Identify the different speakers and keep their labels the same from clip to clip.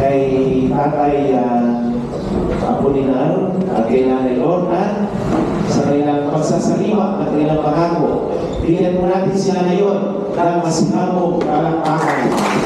Speaker 1: kay Tatay Apolinar at kay Nanay Lorna sa kanilang pagsasaliwa at kanilang pangako. Bigyan po natin sila ngayon ng masinabong palakpakan.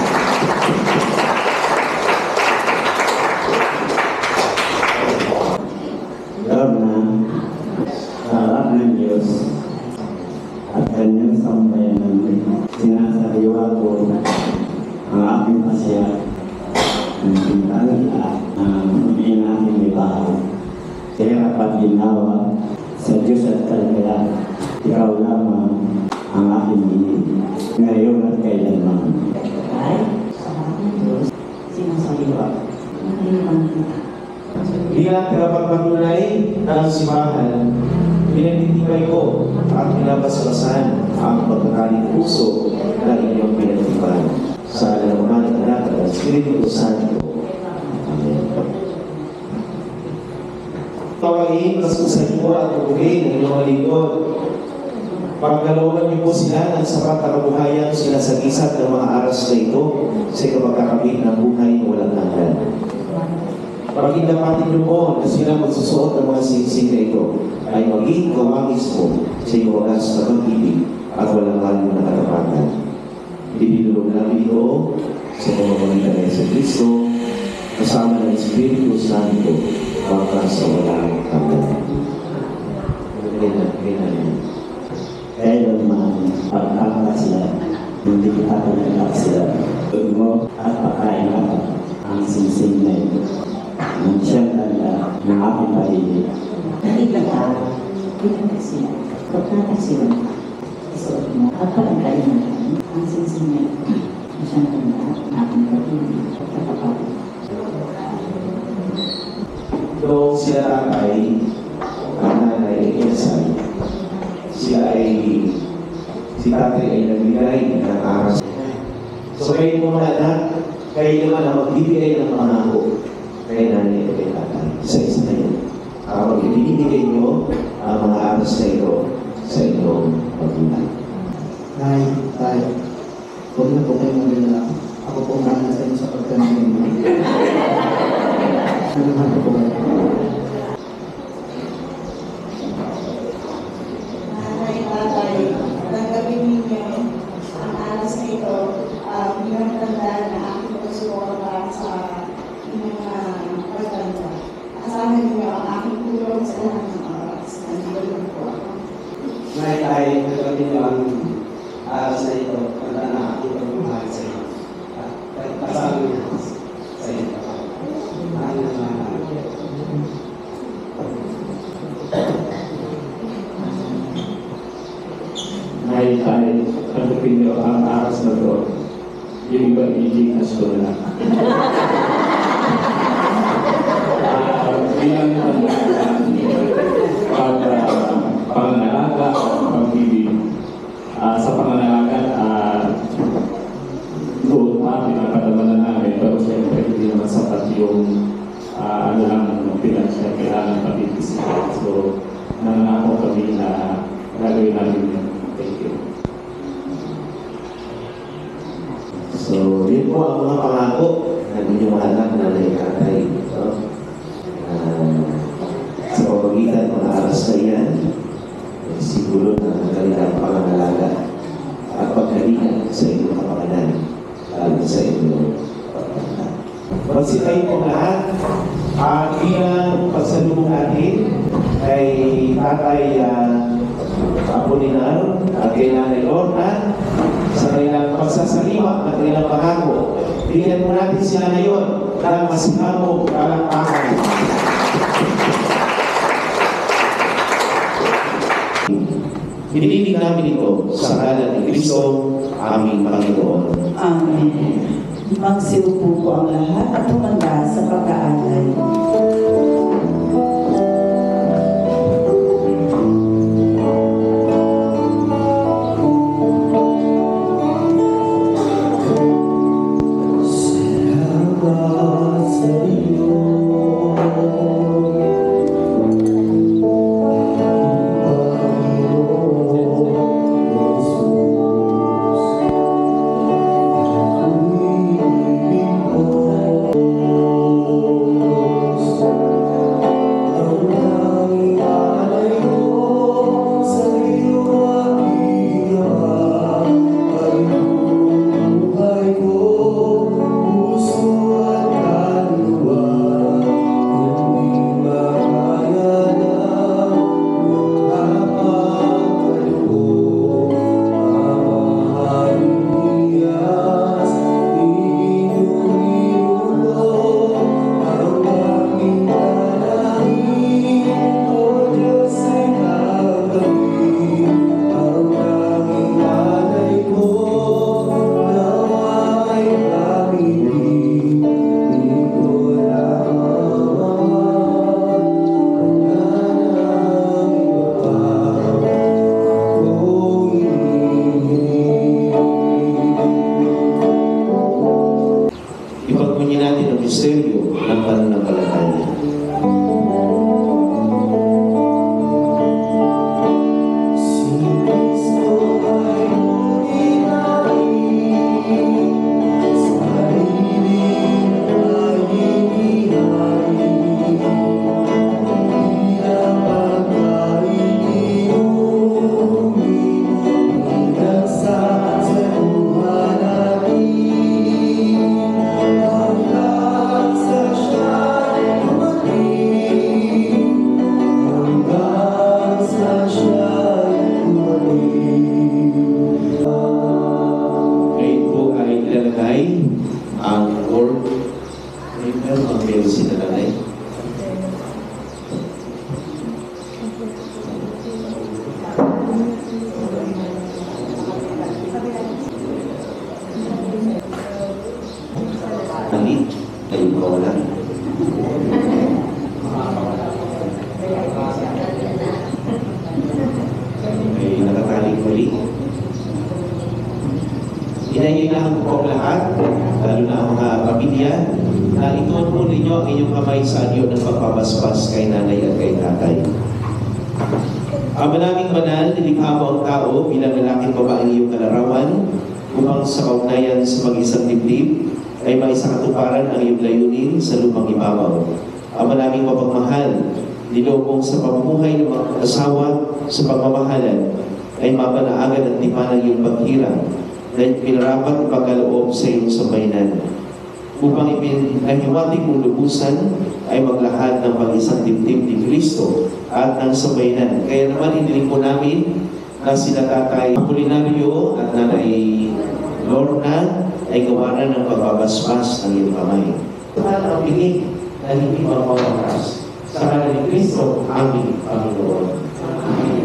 Speaker 2: Lorna, harap ng Diyos at kanyang sambayanan, sinasaliwa ko ang aking pasya ng pintang hindi natin ibahaw. Kaya kapag ginawa sa Diyos at kalagayan, ikaw lamang ang aking hiling, ngayon at kailanman.
Speaker 3: Ay, sa aking Diyos, sinasaliwa ng iyong kita.
Speaker 1: Bilang tagapagpatunay ng simbahan, pinagtitibay ko at pinapasalasan ang pagkakaling puso ng inyong pinagtipan. Sa alaman ng anak at Espiritu Santo. Amen. Tawagin, kasusan po at tubuhin ng inyong lingkod. Pagkalooban niyo po sila ng sapat na kabuhayan sinasagisat ng mga aras na ito sa kapagkakabit ng buhay na walang hanggan. Pagkindapatin niyo po na sila magsusuot ng mga singsing na ito ay maging kawangis po sa iyong wagas na pag-ibig at walang halo na katapatan. Ibinulong namin ito sa pamamagitan ng Yesu Cristo kasama ng Espiritu Santo hanggang sa walang hanggan.
Speaker 2: Kailanman pagkakasila, hindi kita pagkakasila. Tuwag mo at pakain ako ang singsing na ito. Nang siyang tanda ng aking pahili.
Speaker 3: Nalilata, pinagkasila, pagkakasila, isuot mo at palangkain natin ang singsingay na siyang tanda ng aking pahili at katapatan.
Speaker 1: Noong sila tatay, ang nanay ay inasal, sila ay, si tatay ay nagbigay ng aras. So kayo mga anak, kayo naman ang magbibigay ng pangako kay nanay at kay tatay. Isa-isa na yun. Kapag ibinibigay nyo ang mga aras na ito sa inyong pagbuhay.
Speaker 4: Nay, tay, huwag na po kayo mag-alala. Ako po mahal sa inyo sa pagkanilin mo. Naluhan ko po kayo.
Speaker 5: Nanay, tatay, tanggapin ninyo ang alas na ito bilang tanda na aking pagsuwala sa inyong pagtanda. Asahan niyo ang aking tulong sa lahat ng oras. Nandito po ako.
Speaker 4: Nay, tay, nagawin niyo ang aras na ito. Tanda na aking pagmamahal sa inyo. At kasama niyo sa inyo. Mahal na mahal.
Speaker 2: Nay, tanggapin niyo ang aras na ito. Yung iba, i-gcash ko na lang. Bilang pangangalaga o pag-ibig, sa pangangalaga, doon pa, pinapadama na namin, pero siyempre, hindi naman sapat yung ano lang, financial, kailangan pag-ibig. So, nangako kami na gagawin namin yun. Thank you.
Speaker 1: So, yun po ang mga pangako ng inyong anak na nanay-tatay. So, sa pamagitan ng mga aras na yan, ay siguro na kanilang pangangalaga at pagkalingan sa inyong kapakanan, lalo sa inyong pagkakata. Magsitayin po lahat bilang pagsalubong natin kay Tatay Apolinar at kay Nanay Lorna sa kanilang pagsasaliwa at kanilang pangako. Bigyan po natin sila ngayon ng masinabong palakpakan. Hinihiling namin ito sa ngalan ni Kristo, aming Panginoon.
Speaker 3: Amen. Magsiupo po ang lahat at tumanda sa pag-aalay.
Speaker 2: Thank you.
Speaker 1: ng misteryo ng pananampalataya. Ngayon po ay ilalagay ang Lord. Ngayon ang meron sinalagay. Alit, ayun ko wala. Ay nakataling muli. Inahinahan po ang lahat, lalo na ang mga pamilya, na ituon po ninyo ang inyong kamay sa anyo ng pagpapaspas kay nanay at kay tatay. Ang manaming banal, nilikha mo ang tao bilang lalaking babaeng iyong kalarawan upang sa kaugnayan sa mag-isang dibdib ay maisakatuparan ang iyong layunin sa lumang ibabaw. Ang manaming mapagmahal, nilobong sa pamumuhay ng mga asawa sa pagmamahalan ay mapanaagan at tipan ang iyong paghirang na pinarapat pagkaloob sa iyong sambayanan. Upang ipinahiwatig mong lubusan ay maglahad ng pag-isang dibdib ni Kristo at ng sambayanan. Kaya naman iniling po namin na sila Tatay Apolinario at Nanay Lorna ay gawaran ng pagbabasbas ng iyong kamay. At ang pinig na hindi mapawakas sa kanan ni Kristo, aming Panginoon. Amen.